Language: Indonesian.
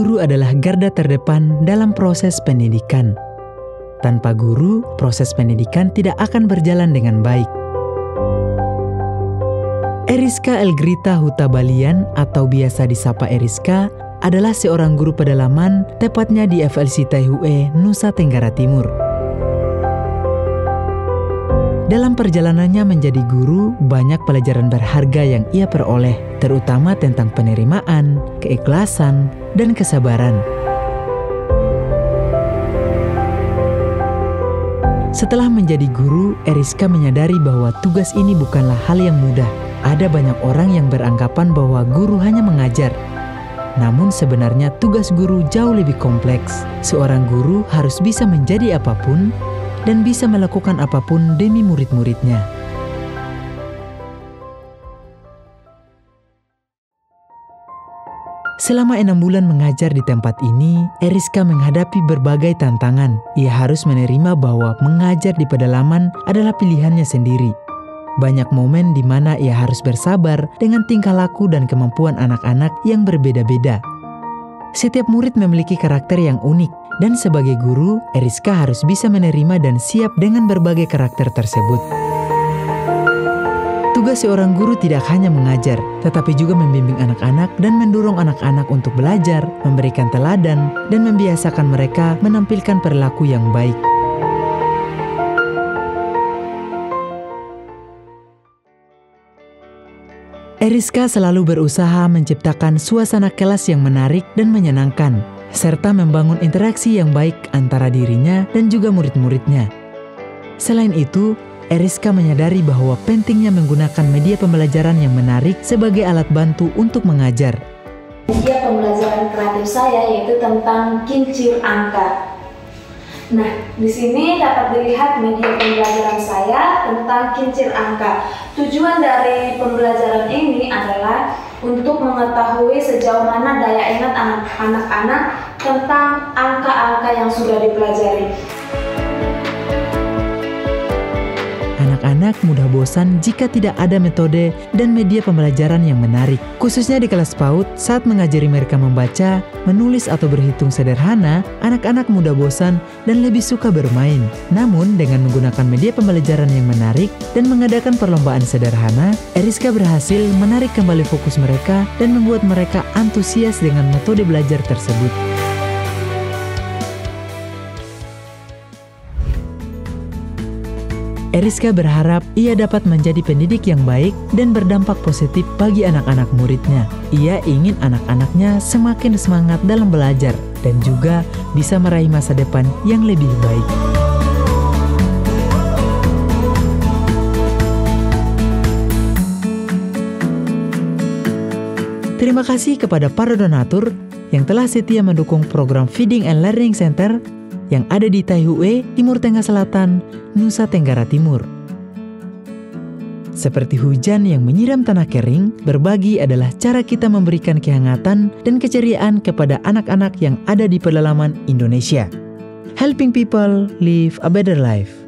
Guru adalah garda terdepan dalam proses pendidikan. Tanpa guru, proses pendidikan tidak akan berjalan dengan baik. Eriska Elgrita Hutabalian atau biasa disapa Eriska adalah seorang guru pedalaman tepatnya di FLC Taihue, Nusa Tenggara Timur. Dalam perjalanannya menjadi guru, banyak pelajaran berharga yang ia peroleh, terutama tentang penerimaan, keikhlasan, dan kesabaran. Setelah menjadi guru, Eriska menyadari bahwa tugas ini bukanlah hal yang mudah. Ada banyak orang yang beranggapan bahwa guru hanya mengajar. Namun sebenarnya tugas guru jauh lebih kompleks. Seorang guru harus bisa menjadi apapun dan bisa melakukan apapun demi murid-muridnya. Selama 6 bulan mengajar di tempat ini, Eriska menghadapi berbagai tantangan. Ia harus menerima bahwa mengajar di pedalaman adalah pilihannya sendiri. Banyak momen di mana ia harus bersabar dengan tingkah laku dan kemampuan anak-anak yang berbeda-beda. Setiap murid memiliki karakter yang unik, dan sebagai guru, Eriska harus bisa menerima dan siap dengan berbagai karakter tersebut. Tugas seorang guru tidak hanya mengajar, tetapi juga membimbing anak-anak dan mendorong anak-anak untuk belajar, memberikan teladan, dan membiasakan mereka menampilkan perilaku yang baik. Eriska selalu berusaha menciptakan suasana kelas yang menarik dan menyenangkan, serta membangun interaksi yang baik antara dirinya dan juga murid-muridnya. Selain itu, Eriska menyadari bahwa pentingnya menggunakan media pembelajaran yang menarik sebagai alat bantu untuk mengajar. Media pembelajaran kreatif saya yaitu tentang kincir angka. Nah, di sini dapat dilihat media pembelajaran saya tentang kincir angka. Tujuan dari pembelajaran ini adalah untuk mengetahui sejauh mana daya ingat anak-anak tentang angka-angka yang sudah dipelajari. Anak-anak mudah bosan jika tidak ada metode dan media pembelajaran yang menarik. Khususnya di kelas PAUD, saat mengajari mereka membaca, menulis atau berhitung sederhana, anak-anak mudah bosan dan lebih suka bermain. Namun, dengan menggunakan media pembelajaran yang menarik dan mengadakan perlombaan sederhana, Eriska berhasil menarik kembali fokus mereka dan membuat mereka antusias dengan metode belajar tersebut. Eriska berharap ia dapat menjadi pendidik yang baik dan berdampak positif bagi anak-anak muridnya. Ia ingin anak-anaknya semakin semangat dalam belajar dan juga bisa meraih masa depan yang lebih baik. Terima kasih kepada para donatur yang telah setia mendukung program Feeding and Learning Center yang ada di Taihue, Timur Tengah Selatan, Nusa Tenggara Timur. Seperti hujan yang menyiram tanah kering, berbagi adalah cara kita memberikan kehangatan dan keceriaan kepada anak-anak yang ada di pedalaman Indonesia. Helping people live a better life.